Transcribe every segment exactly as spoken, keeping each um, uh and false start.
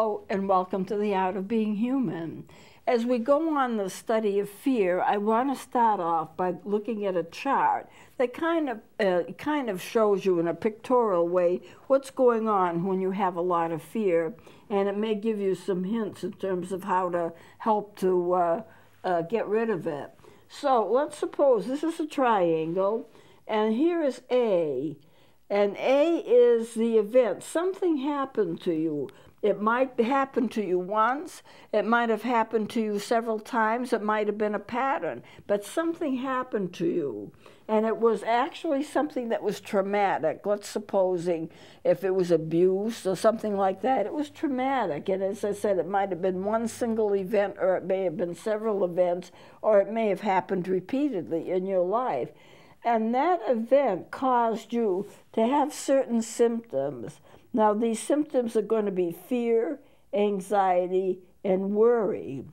Hello and welcome to the Art of Being Human. As we go on the study of fear, I want to start off by looking at a chart that kind of uh, kind of shows you in a pictorial way what's going on when you have a lot of fear, and it may give you some hints in terms of how to help to uh, uh, get rid of it. So let's suppose this is a triangle, and here is A, and A is the event. Something happened to you. It might happen to you once, it might have happened to you several times, it might have been a pattern, but something happened to you. And it was actually something that was traumatic. Let's supposing if it was abuse or something like that, it was traumatic. And as I said, it might have been one single event, or it may have been several events, or it may have happened repeatedly in your life. And that event caused you to have certain symptoms. Now, these symptoms are going to be fear, anxiety, and worry.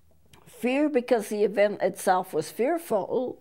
Fear because the event itself was fearful,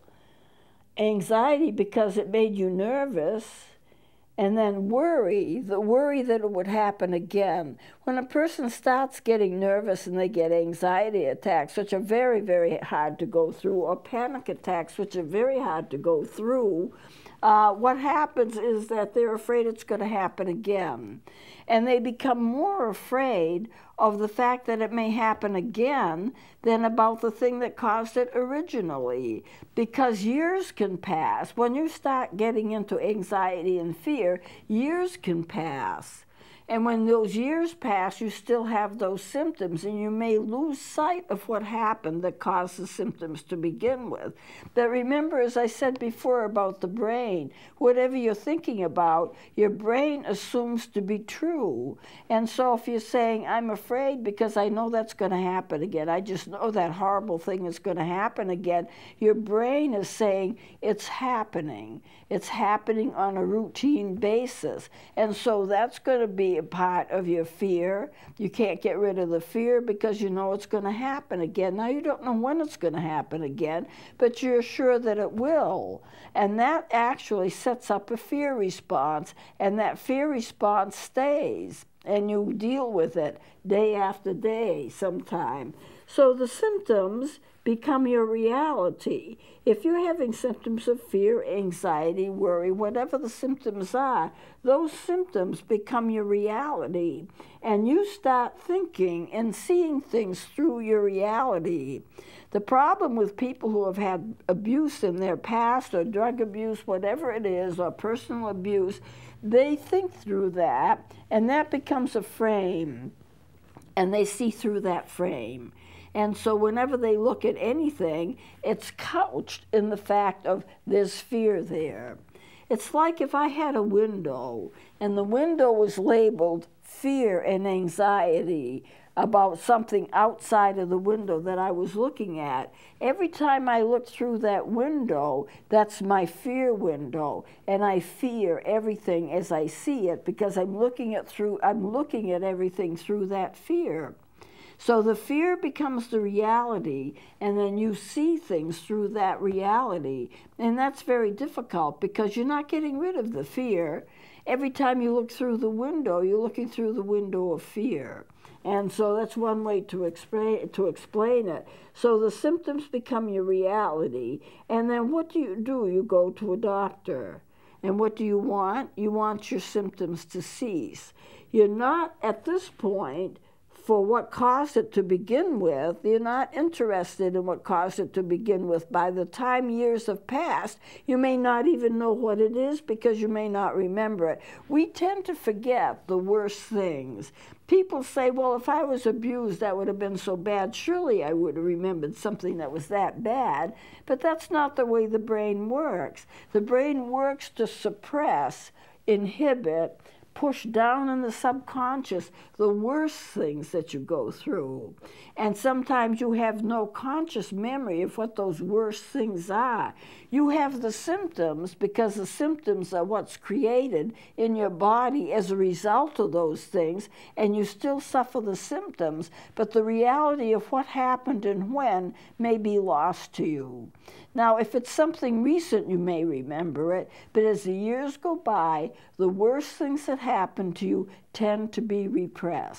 anxiety because it made you nervous, and then worry, the worry that it would happen again. When a person starts getting nervous and they get anxiety attacks, which are very, very hard to go through, or panic attacks, which are very hard to go through, Uh, what happens is that they're afraid it's going to happen again. And they become more afraid of the fact that it may happen again than about the thing that caused it originally. Because years can pass. When you start getting into anxiety and fear, years can pass. And when those years pass, you still have those symptoms, and you may lose sight of what happened that caused the symptoms to begin with. But remember, as I said before about the brain, whatever you're thinking about, your brain assumes to be true. And so if you're saying, I'm afraid because I know that's going to happen again, I just know that horrible thing is going to happen again, your brain is saying it's happening. It's happening on a routine basis. And so that's going to be a part of your fear. You can't get rid of the fear because you know it's going to happen again. Now, you don't know when it's going to happen again, but you're sure that it will. And that actually sets up a fear response, and that fear response stays, and you deal with it day after day sometime. So the symptoms become your reality. If you're having symptoms of fear, anxiety, worry, whatever the symptoms are, those symptoms become your reality. And you start thinking and seeing things through your reality. The problem with people who have had abuse in their past, or drug abuse, whatever it is, or personal abuse, they think through that, and that becomes a frame, and they see through that frame. And so whenever they look at anything, it's couched in the fact of there's fear there. It's like if I had a window, and the window was labeled fear and anxiety about something outside of the window that I was looking at. Every time I look through that window, that's my fear window, and I fear everything as I see it because I'm looking at through I'm looking at everything through that fear. So the fear becomes the reality, and then you see things through that reality. And that's very difficult because you're not getting rid of the fear. Every time you look through the window, you're looking through the window of fear. And so that's one way to explain, to explain it. So the symptoms become your reality. And then what do you do? You go to a doctor. And what do you want? You want your symptoms to cease. You're not, at this point, for what caused it to begin with, you're not interested in what caused it to begin with. By the time years have passed, you may not even know what it is because you may not remember it. We tend to forget the worst things. People say, well, if I was abused, that would have been so bad. Surely I would have remembered something that was that bad. But that's not the way the brain works. The brain works to suppress, inhibit, push down in the subconscious the worst things that you go through. And sometimes you have no conscious memory of what those worst things are. You have the symptoms because the symptoms are what's created in your body as a result of those things, and you still suffer the symptoms, but the reality of what happened and when may be lost to you. Now, if it's something recent, you may remember it, but as the years go by, the worst things that happen to you tend to be repressed.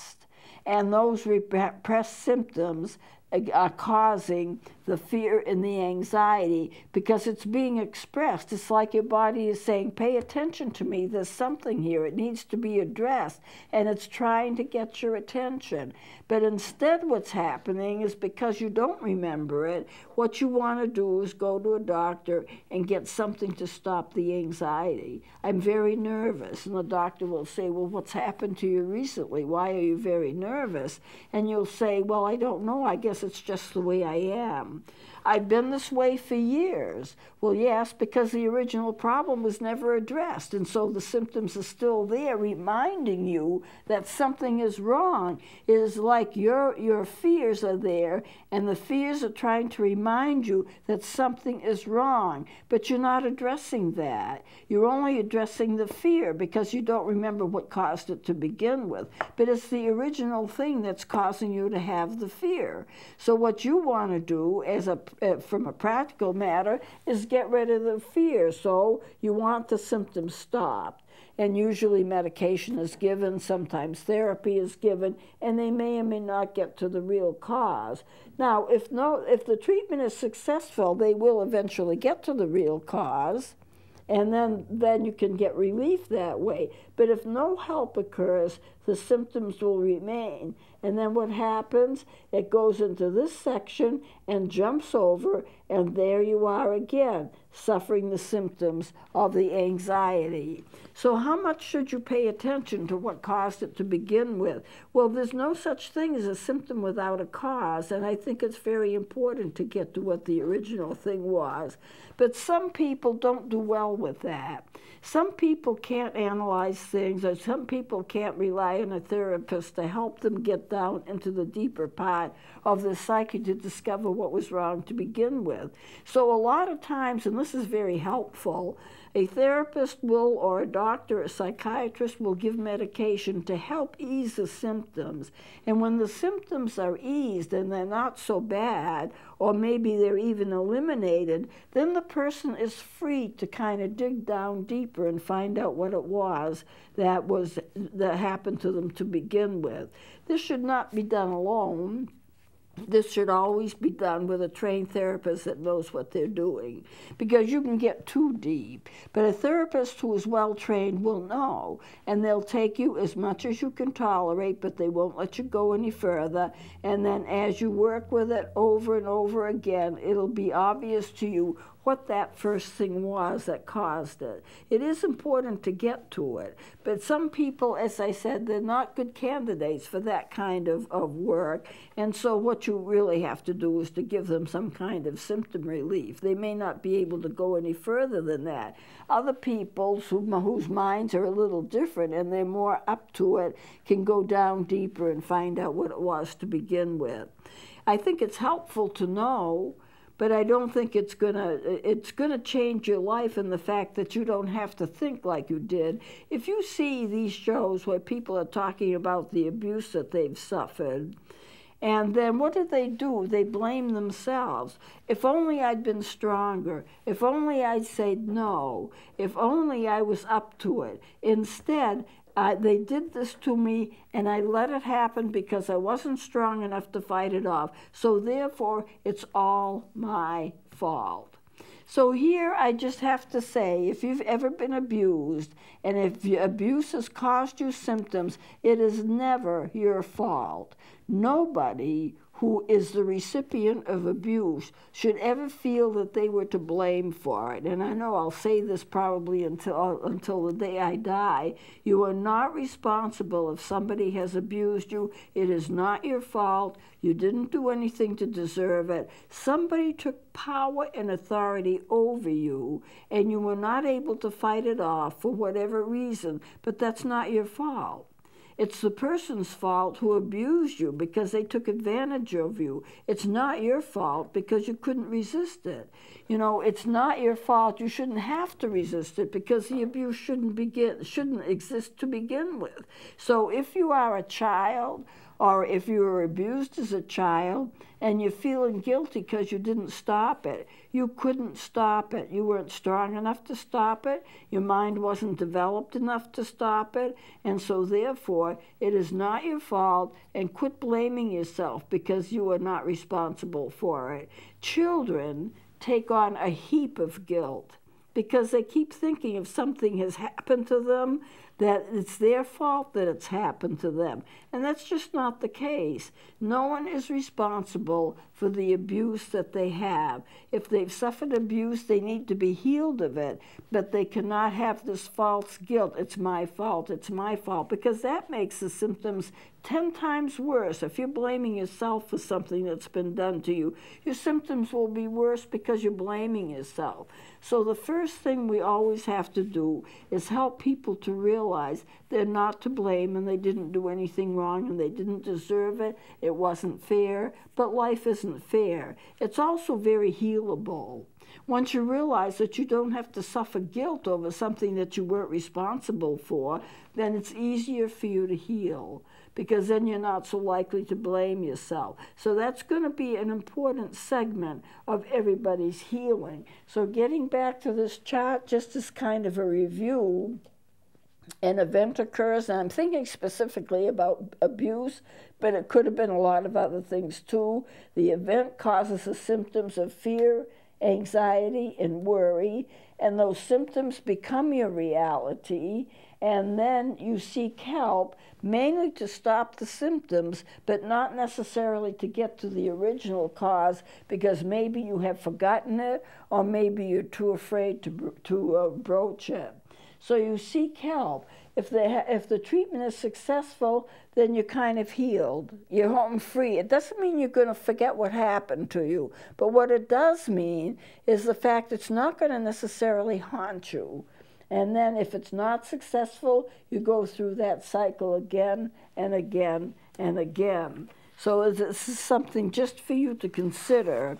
And those repressed symptoms are causing the fear and the anxiety because it's being expressed. It's like your body is saying, pay attention to me, there's something here, it needs to be addressed, and it's trying to get your attention. But instead what's happening is because you don't remember it, what you want to do is go to a doctor and get something to stop the anxiety. I'm very nervous, and the doctor will say, well, what's happened to you recently? Why are you very nervous? And you'll say, well, I don't know, I guess it's just the way I am. I've been this way for years. Well, yes, because the original problem was never addressed, and so the symptoms are still there, reminding you that something is wrong. It is like your, your fears are there, and the fears are trying to remind you that something is wrong, but you're not addressing that. You're only addressing the fear because you don't remember what caused it to begin with, but it's the original thing that's causing you to have the fear. So what you want to do as a Uh, from a practical matter, is get rid of the fear. So you want the symptoms stopped. And usually medication is given, sometimes therapy is given, and they may or may not get to the real cause. Now, if, no, if the treatment is successful, they will eventually get to the real cause, and then, then you can get relief that way. But if no help occurs, the symptoms will remain. And then what happens? It goes into this section and jumps over, and there you are again, suffering the symptoms of the anxiety. So how much should you pay attention to what caused it to begin with? Well, there's no such thing as a symptom without a cause, and I think it's very important to get to what the original thing was. But some people don't do well with that. Some people can't analyze things, or some people can't rely on a therapist to help them get down into the deeper part of the psyche to discover what was wrong to begin with. So a lot of times, and this is very helpful, a therapist will, or a doctor, a psychiatrist will give medication to help ease the symptoms. And when the symptoms are eased and they're not so bad, or maybe they're even eliminated, then the person is free to kind of dig down deeper and find out what it was that was that happened to them to begin with. This should not be done alone. This should always be done with a trained therapist that knows what they're doing, because you can get too deep. But a therapist who is well trained will know, and they'll take you as much as you can tolerate, but they won't let you go any further. And then as you work with it over and over again, it'll be obvious to you what that first thing was that caused it. It is important to get to it, but some people, as I said, they're not good candidates for that kind of, of work, and so what you really have to do is to give them some kind of symptom relief. They may not be able to go any further than that. Other people who, whose minds are a little different and they're more up to it can go down deeper and find out what it was to begin with. I think it's helpful to know, but I don't think it's gonna it's gonna change your life in the fact that you don't have to think like you did. If you see these shows where people are talking about the abuse that they've suffered, and then what do they do? They blame themselves. If only I'd been stronger. If only I'd said no. If only I was up to it. Instead, Uh, they did this to me, and I let it happen because I wasn't strong enough to fight it off. So therefore, it's all my fault. So here I just have to say, if you've ever been abused, and if abuse has caused you symptoms, it is never your fault. Nobody who is the recipient of abuse should ever feel that they were to blame for it. And I know I'll say this probably until, until the day I die. You are not responsible if somebody has abused you. It is not your fault. You didn't do anything to deserve it. Somebody took power and authority over you, and you were not able to fight it off for whatever reason, but that's not your fault. It's the person's fault who abused you because they took advantage of you. It's not your fault because you couldn't resist it. You know, it's not your fault. You shouldn't have to resist it because the abuse shouldn't begin, shouldn't exist to begin with. So if you are a child Or if you were abused as a child and you're feeling guilty because you didn't stop it, you couldn't stop it. You weren't strong enough to stop it. Your mind wasn't developed enough to stop it. And so therefore, it is not your fault, and quit blaming yourself because you are not responsible for it. Children take on a heap of guilt because they keep thinking if something has happened to them, that it's their fault that it's happened to them. And that's just not the case. No one is responsible for the abuse that they have. If they've suffered abuse, they need to be healed of it, but they cannot have this false guilt. It's my fault, it's my fault, because that makes the symptoms ten times worse. If you're blaming yourself for something that's been done to you, your symptoms will be worse because you're blaming yourself. So the first thing we always have to do is help people to realize they're not to blame and they didn't do anything wrong and they didn't deserve it. It wasn't fair, but life isn't fair. It's also very healable. Once you realize that you don't have to suffer guilt over something that you weren't responsible for, then it's easier for you to heal, because then you're not so likely to blame yourself. So that's going to be an important segment of everybody's healing. So getting back to this chart, just as kind of a review, an event occurs, and I'm thinking specifically about abuse, but it could have been a lot of other things too. The event causes the symptoms of fear, anxiety, and worry, and those symptoms become your reality, and then you seek help, mainly to stop the symptoms, but not necessarily to get to the original cause, because maybe you have forgotten it, or maybe you're too afraid to, to uh, broach it. So you seek help. If the, if the treatment is successful, then you're kind of healed. You're home free. It doesn't mean you're going to forget what happened to you, but what it does mean is the fact it's not going to necessarily haunt you. And then if it's not successful, you go through that cycle again and again and again. So this is something just for you to consider.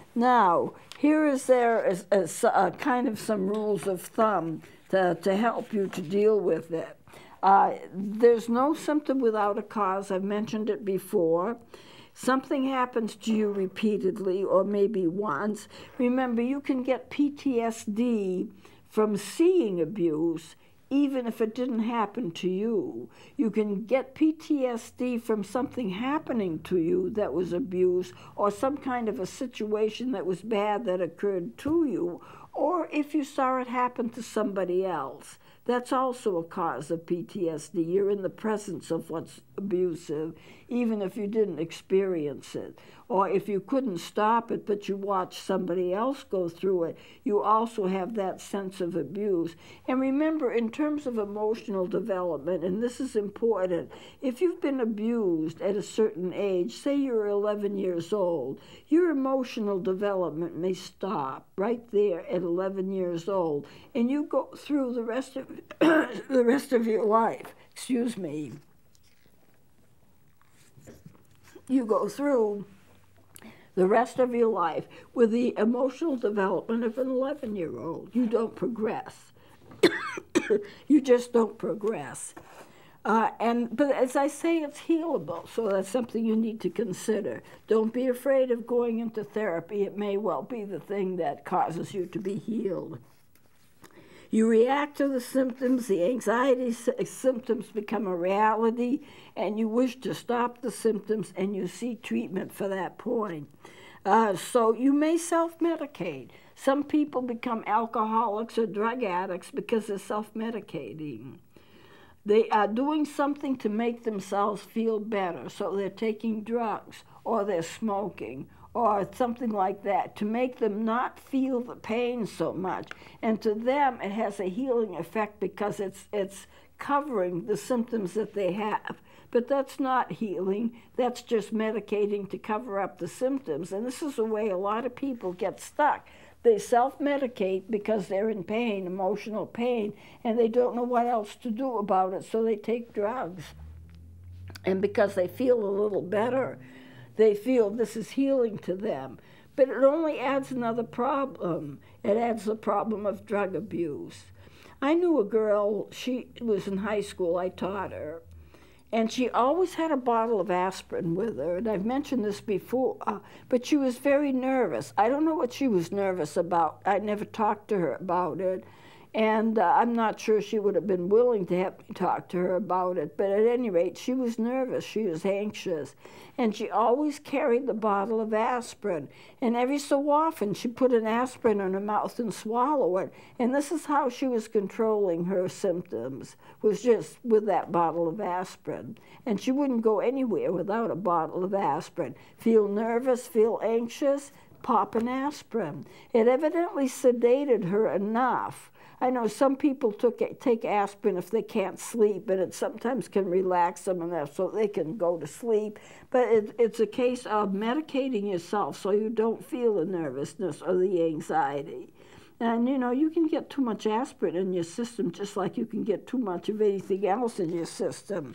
Now, here is there is a, a kind of some rules of thumb to, to help you to deal with it. Uh, there's no symptom without a cause. I've mentioned it before. Something happens to you repeatedly or maybe once. Remember, you can get P T S D from seeing abuse, even if it didn't happen to you. You can get P T S D from something happening to you that was abuse, or some kind of a situation that was bad that occurred to you, or if you saw it happen to somebody else. That's also a cause of P T S D. You're in the presence of what's abusive, even if you didn't experience it. Or if you couldn't stop it, but you watched somebody else go through it, you also have that sense of abuse. And remember, in terms of emotional development, and this is important, if you've been abused at a certain age, say you're eleven years old, your emotional development may stop right there at eleven years old, and you go through the rest of the rest of your life. Excuse me. You go through the rest of your life with the emotional development of an eleven-year-old. You don't progress. You just don't progress. Uh, and but as I say, it's healable, so that's something you need to consider. Don't be afraid of going into therapy. It may well be the thing that causes you to be healed. You react to the symptoms, the anxiety symptoms become a reality, and you wish to stop the symptoms, and you seek treatment for that point. Uh, so you may self-medicate. Some people become alcoholics or drug addicts because they're self-medicating. They are doing something to make themselves feel better, so they're taking drugs, or they're smoking, or something like that, to make them not feel the pain so much. And to them, it has a healing effect because it's, it's covering the symptoms that they have. But that's not healing. That's just medicating to cover up the symptoms. And this is the way a lot of people get stuck. They self-medicate because they're in pain, emotional pain, and they don't know what else to do about it, so they take drugs. And because they feel a little better, they feel this is healing to them. But it only adds another problem. It adds the problem of drug abuse. I knew a girl, she was in high school, I taught her, And she always had a bottle of aspirin with her, and I've mentioned this before, uh, but she was very nervous. I don't know what she was nervous about. I never talked to her about it, and uh, I'm not sure she would have been willing to have me talk to her about it, but at any rate, she was nervous, she was anxious, and she always carried the bottle of aspirin, and every so often she put an aspirin in her mouth and swallow it, and this is how she was controlling her symptoms, was just with that bottle of aspirin. And she wouldn't go anywhere without a bottle of aspirin. Feel nervous, feel anxious, pop an aspirin. It evidently sedated her enough. I know some people took, take aspirin if they can't sleep, and it sometimes can relax them enough so they can go to sleep. But it, it's a case of medicating yourself so you don't feel the nervousness or the anxiety. And, you know, you can get too much aspirin in your system just like you can get too much of anything else in your system.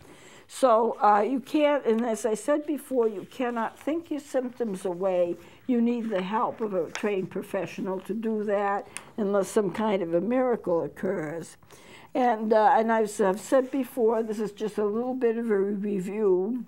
So uh, you can't, and as I said before, you cannot think your symptoms away. You need the help of a trained professional to do that unless some kind of a miracle occurs. And, uh, and I've, I've said before, this is just a little bit of a review.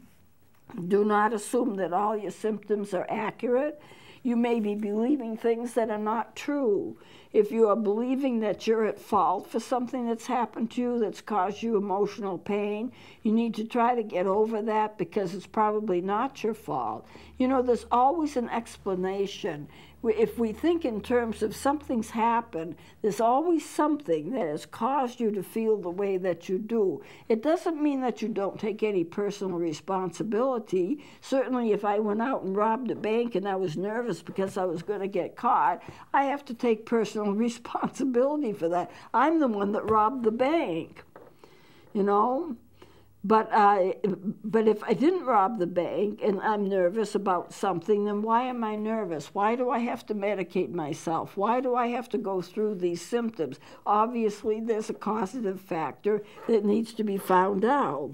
Do not assume that all your symptoms are accurate. You may be believing things that are not true. If you are believing that you're at fault for something that's happened to you that's caused you emotional pain, you need to try to get over that because it's probably not your fault. You know, there's always an explanation. If we think in terms of something's happened, there's always something that has caused you to feel the way that you do. It doesn't mean that you don't take any personal responsibility. Certainly if I went out and robbed a bank and I was nervous because I was going to get caught, I have to take personal responsibility for that. I'm the one that robbed the bank, you know? But, uh, but if I didn't rob the bank and I'm nervous about something, then why am I nervous? Why do I have to medicate myself? Why do I have to go through these symptoms? Obviously, there's a causative factor that needs to be found out.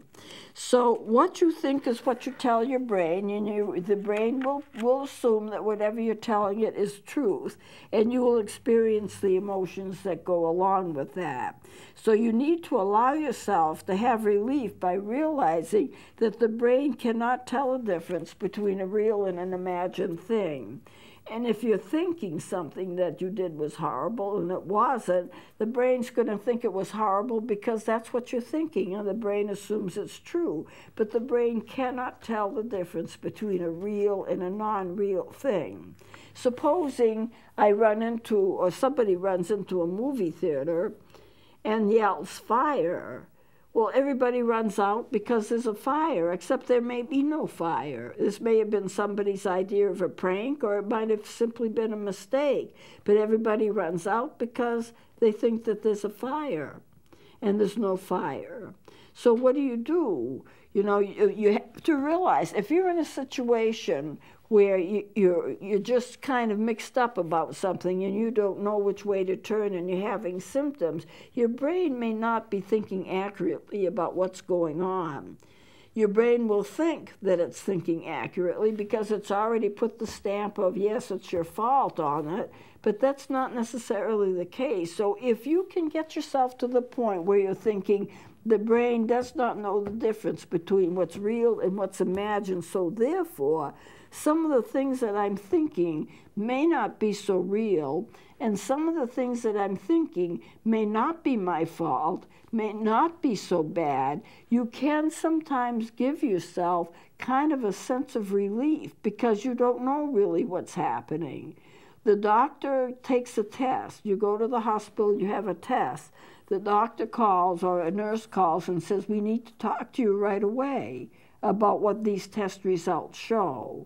So what you think is what you tell your brain, and you, the brain will, will assume that whatever you're telling it is truth, and you will experience the emotions that go along with that. So you need to allow yourself to have relief by realizing that the brain cannot tell the difference between a real and an imagined thing. And if you're thinking something that you did was horrible and it wasn't, the brain's going to think it was horrible because that's what you're thinking, and the brain assumes it's true. But the brain cannot tell the difference between a real and a non-real thing. Supposing I run into, or somebody runs into a movie theater and yells, "Fire!" Well, everybody runs out because there's a fire, except there may be no fire. This may have been somebody's idea of a prank, or it might have simply been a mistake. But everybody runs out because they think that there's a fire, and there's no fire. So what do you do? You know, you, you have to realize if you're in a situation where you, you're, you're just kind of mixed up about something and you don't know which way to turn and you're having symptoms, your brain may not be thinking accurately about what's going on. Your brain will think that it's thinking accurately because it's already put the stamp of, yes, it's your fault on it, but that's not necessarily the case. So if you can get yourself to the point where you're thinking, the brain does not know the difference between what's real and what's imagined, so therefore, some of the things that I'm thinking may not be so real, and some of the things that I'm thinking may not be my fault, may not be so bad. You can sometimes give yourself kind of a sense of relief because you don't know really what's happening. The doctor takes a test. You go to the hospital, you have a test. The doctor calls or a nurse calls and says, "We need to talk to you right away about what these test results show."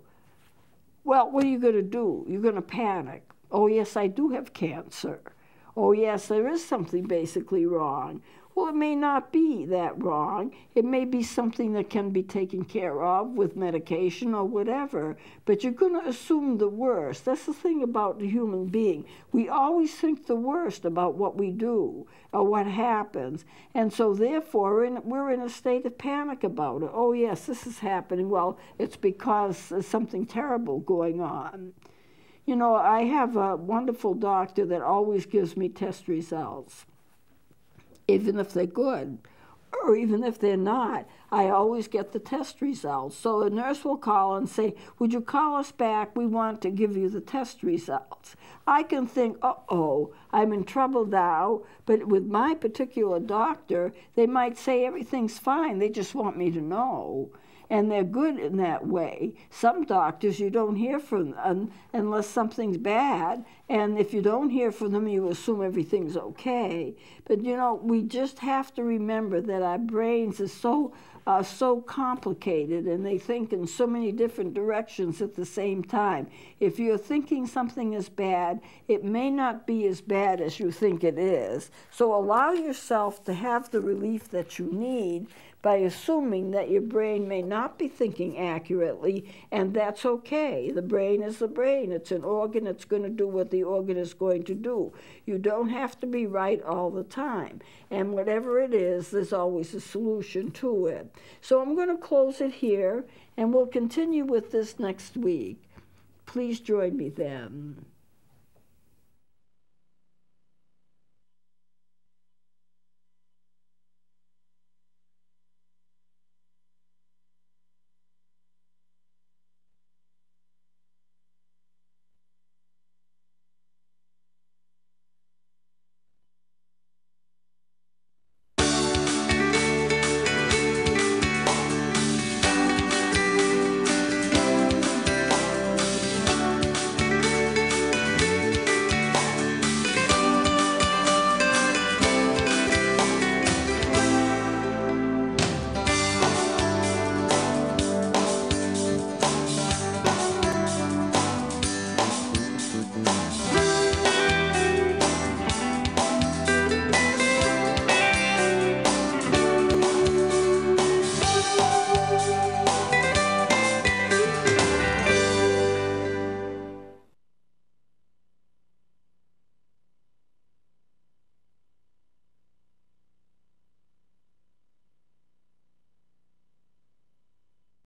Well, what are you going to do? You're going to panic. Oh, yes, I do have cancer. Oh, yes, there is something basically wrong. Well, it may not be that wrong. It may be something that can be taken care of with medication or whatever, but you're going to assume the worst. That's the thing about the human being. We always think the worst about what we do or what happens, and so therefore we're in, we're in a state of panic about it. Oh, yes, this is happening. Well, it's because there's something terrible going on. You know, I have a wonderful doctor that always gives me test results, even if they're good. or even if they're not, I always get the test results. So a nurse will call and say, would you call us back? We want to give you the test results. I can think, uh-oh, I'm in trouble now, but with my particular doctor, they might say everything's fine. They just want me to know. And they're good in that way. Some doctors you don't hear from un unless something's bad, and if you don't hear from them, you assume everything's okay. But you know, we just have to remember that our brains are so uh, so complicated, and they think in so many different directions at the same time. If you're thinking something is bad, it may not be as bad as you think it is. So allow yourself to have the relief that you need by assuming that your brain may not be thinking accurately, and that's okay. The brain is the brain. It's an organ. It's going to do what the organ is going to do. You don't have to be right all the time. And whatever it is, there's always a solution to it. So I'm going to close it here, and we'll continue with this next week. Please join me then.